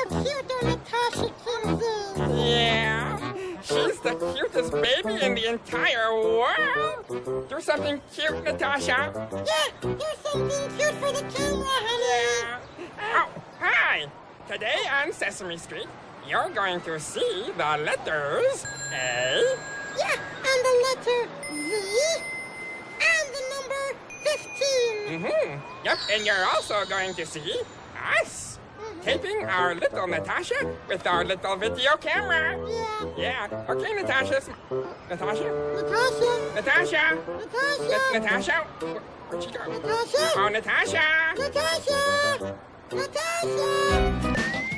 how cute our Natasha Kinsey. Yeah, she's the cutest baby in the entire world. Do something cute, Natasha. Yeah, do something cute for the camera, honey. Yeah. Oh, hi. Today on Sesame Street, you're going to see the letters A. Yeah, and the letter Z. And the number 15. Yep, and you're also going to see us taping our little Natasha with our little video camera. Yeah. Okay, Natasha. Natasha? Natasha. Natasha. Natasha. Natasha. Where'd she go? Natasha. Oh, Natasha. Natasha. Natasha.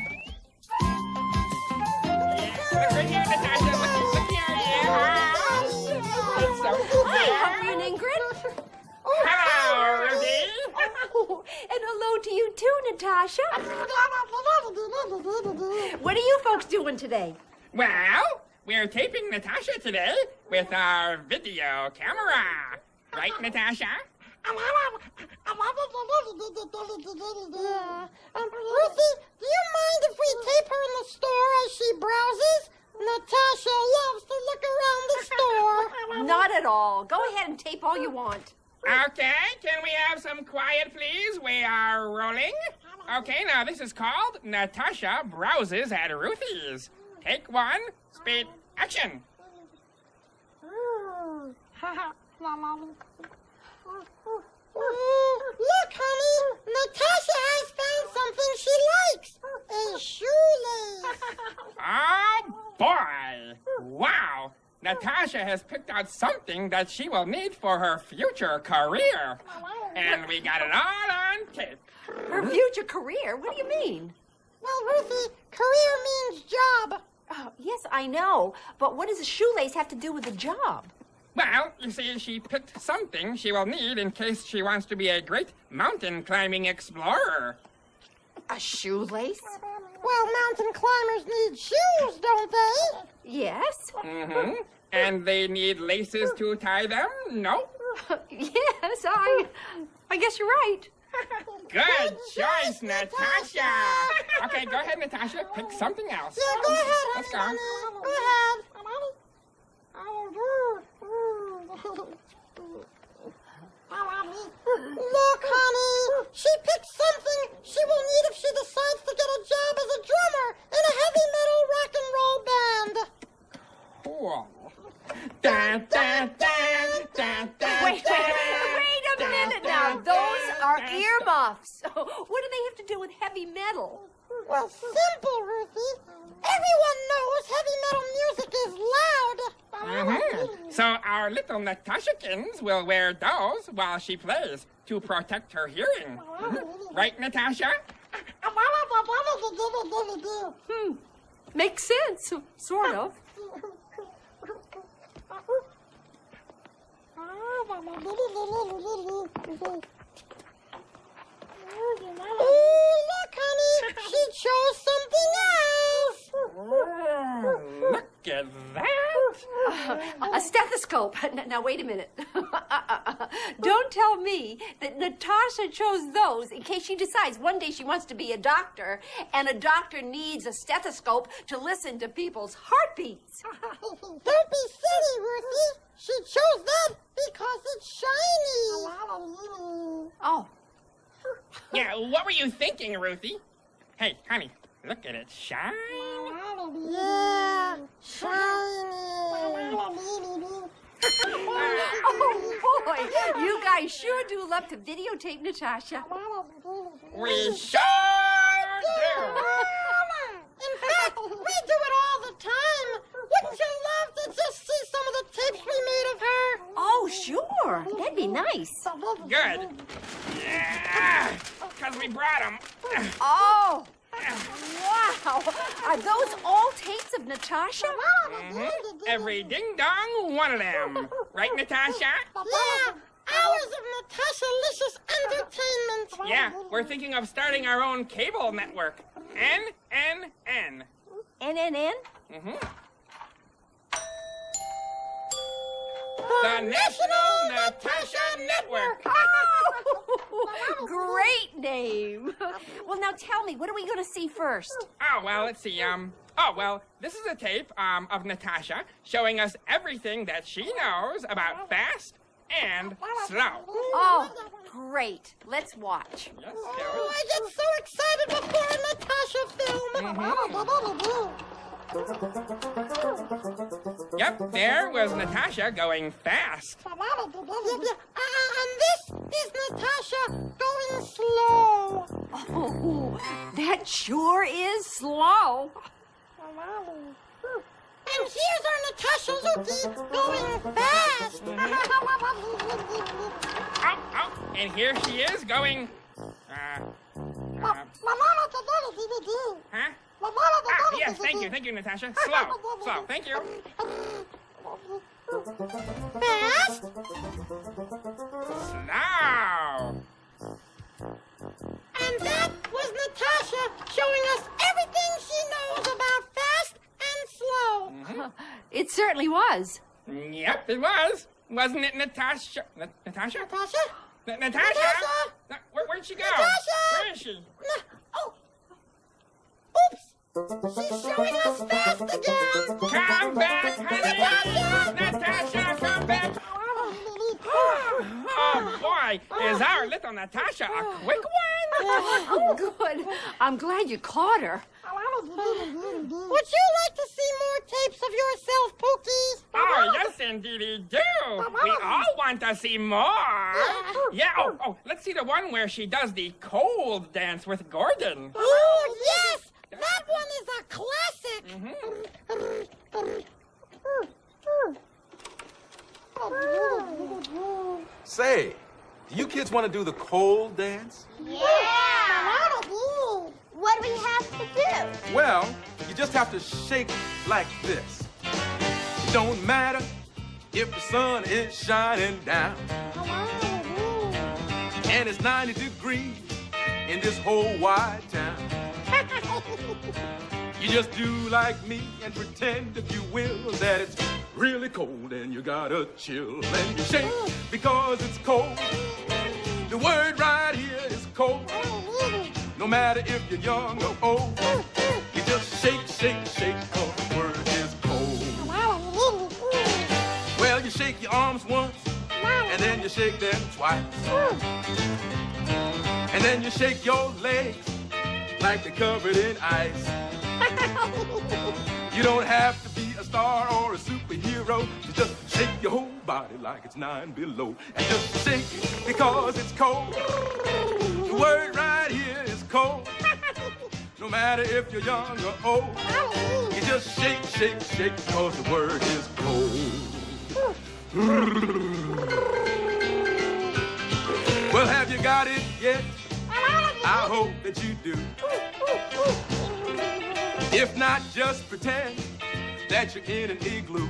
Look right here, Natasha. Look here. Yeah. It's so cool. Hi, Humphrey and Ingrid. Hello, Ruby. Oh, and hello to you too, Natasha. What are you folks doing today? Well, we're taping Natasha today with our video camera. Right, Natasha? Ruthie, do you mind if we tape her in the store as she browses? Natasha loves to look around the store. Not at all. Go ahead and tape all you want. Okay, can we have some quiet, please? We are rolling. Okay, now this is called Natasha Browses at Ruthie's. Take one, speed, action. Look, honey, Natasha has found something she likes. A shoelace. Oh, boy. Wow. Natasha has picked out something that she will need for her future career. And we got it all on tape. Her future career? What do you mean? Well, Ruthie, career means job. Oh, yes, I know. But what does a shoelace have to do with a job? Well, you see, she picked something she will need in case she wants to be a great mountain climbing explorer. A shoelace? Well, mountain climbers need shoes, don't they? Yes. And they need laces to tie them? No? Yes, I guess you're right. Good choice, Natasha. Okay, go ahead, Natasha. Pick something else. Yeah, go ahead, honey. Let's go. Honey. Go ahead. Look, honey, she picked something she will need if she decides to get a job as a drummer in a heavy metal rock and roll band. Cool. Dun, dun, dun, dun, dun, Wait a minute now. Those are earmuffs. What do they have to do with heavy metal? Well, simple, Ruthie. Everyone knows heavy metal music is loud. So our little Natashakins will wear those while she plays to protect her hearing. Right, Natasha? Makes sense, sort of. Oh, look, honey, she chose something else. Look at that. A stethoscope. Now, wait a minute. Don't tell me that Natasha chose those in case she decides one day she wants to be a doctor, and a doctor needs a stethoscope to listen to people's heartbeats. Don't be silly, Ruthie. She chose that because it's shiny. Oh. Yeah, what were you thinking, Ruthie? Hey, honey, look at it shine. Yeah, shiny. Oh, boy. You guys sure do love to videotape Natasha. We sure do. In fact, we do it all the time. Wouldn't you love to just see some of the tapes we made of her? Oh, sure. That'd be nice. Good. Yeah, because we brought them. Oh, wow. Are those all tapes of Natasha? Every ding-dong, one of them. Right, Natasha? Yeah, hours of Natasha-licious entertainment. Yeah, we're thinking of starting our own cable network. NNN. NNN? The National Natasha Network. Oh, great name. Well, now tell me, what are we going to see first? Oh, well, let's see. This is a tape of Natasha showing us everything that she knows about fast and slow. Oh, great. Let's watch. Yes, Oh, I get so excited before a Natasha film. Yep, there was Natasha going fast. And this is Natasha going slow. Oh, that sure is slow. And here's our Natasha Luki going fast. Oh, and here she is going. Huh? Yes, thank you, Natasha. Slow, thank you. Fast. Slow. And that was Natasha showing us everything she knows about fast and slow. It certainly was. Yep, it was. Wasn't it, Natasha? Natasha? Natasha? Natasha? Where'd she go? Natasha! Where is she? Oh. Oops. She's showing us fast again. Come back, honey! Natasha, come back! Oh, boy, is our little Natasha a quick one? Oh, good. I'm glad you caught her. Would you like to see more tapes of yourself, Pookie? Oh, yes, indeedy do. We all want to see more. Yeah, oh, let's see the one where she does the cold dance with Gordon. Oh, yes! That one is a classic. Say, do you kids want to do the cold dance? Yeah! What do we have to do? Well, you just have to shake like this. It don't matter if the sun is shining down and it's 90 degrees in this whole wide town. You just do like me and pretend, if you will, that it's really cold and you got a chill. And you shake because it's cold. The word right here is cold. No matter if you're young or old, you just shake, shake, shake, cause the word is cold. Well, you shake your arms once, and then you shake them twice. And then you shake your legs like they're covered in ice. You don't have to be a star or a superhero to just shake your whole body like it's 9 below. And just shake it because it's cold. The word right here is cold. No matter if you're young or old, you just shake, shake, shake because the word is cold. Well, have you got it yet? I hope that you do. If not, just pretend that you're in an igloo.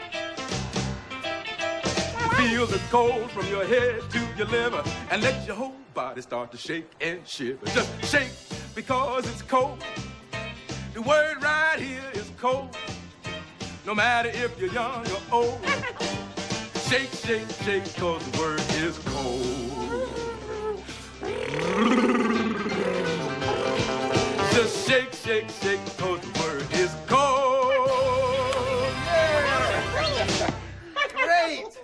Feel the cold from your head to your liver and let your whole body start to shake and shiver. Just shake because it's cold. The word right here is cold. No matter if you're young or old. Shake, shake, shake because the word is cold. Just shake, shake, shake because the word is cold. Yeah. Great.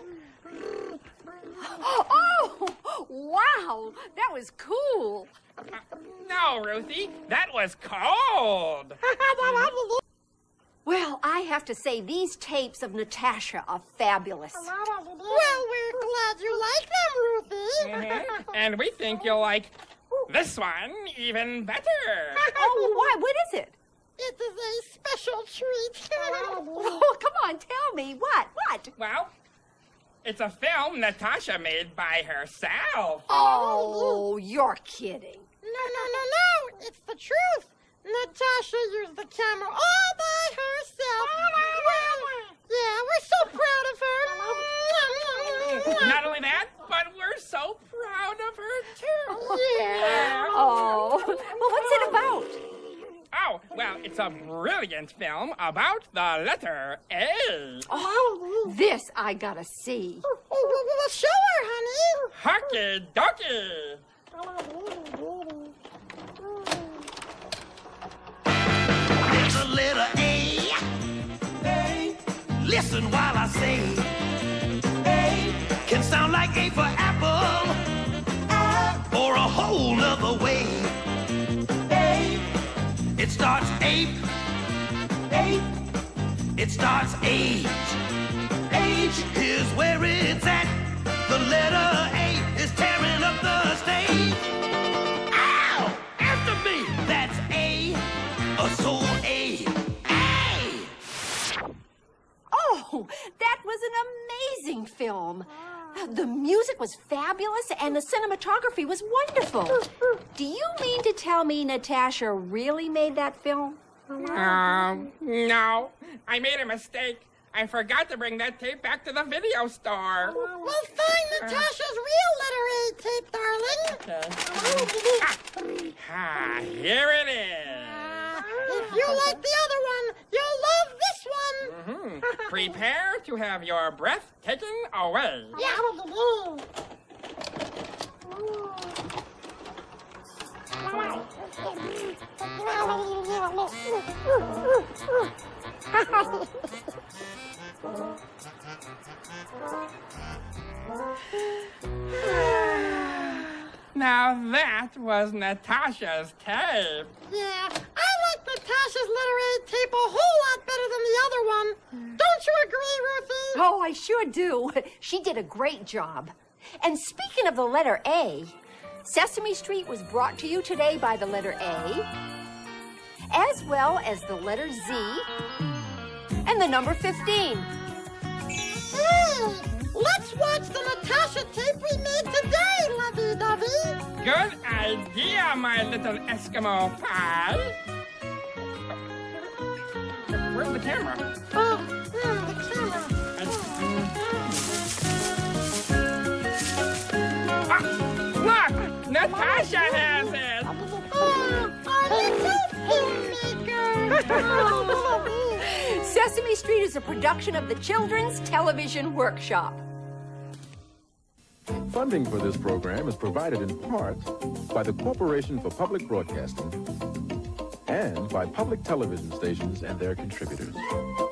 Oh, wow. That was cool. No, Ruthie, that was cold. Well, I have to say, these tapes of Natasha are fabulous. Well, we're glad you like them, Ruthie. And we think you'll like this one even better. Oh, why? What is it? It is a special treat. Oh, come on, tell me. What? Well, it's a film Natasha made by herself. Oh, you're kidding. No. It's the truth. Natasha used the camera all by herself. We're so proud of her. Not only that, but we're so proud of her, too. Yeah. Oh, well, what's it about? Oh, well, it's a brilliant film about the letter A. Oh, this I gotta see. Well, show her, honey. Hockey dokie. There's a letter A. A. Listen while I say A. Can sound like A for apple. A. Or a whole nother way. A. It starts ape. Ape. It starts age. Age. Here's where it's at. The letter A is tearing up the stage. Ow! After me. That's A. So A. A. Oh, that was an amazing film. The music was fabulous and the cinematography was wonderful. Do you mean to tell me Natasha really made that film? No. I made a mistake. I forgot to bring that tape back to the video store. We'll find Natasha's real letter A tape, darling. Here it is. If you like the other one, you'll love this one. Prepare to have your breath taken away. Yeah. Now that was Natasha's tape. Yeah, I like Natasha's letter A tape a whole lot better than the other one. Don't you agree, Ruthie? Oh, I sure do. She did a great job. And speaking of the letter A, Sesame Street was brought to you today by the letter A, as well as the letter Z and the number 15. Hey, let's watch the Natasha tape we made today, lovey-dovey. Good idea, my little Eskimo pie. Where's the camera? The camera. Look! Natasha has it! Our little filmmaker. Sesame Street is a production of the Children's Television Workshop. Funding for this program is provided in part by the Corporation for Public Broadcasting and by public television stations and their contributors.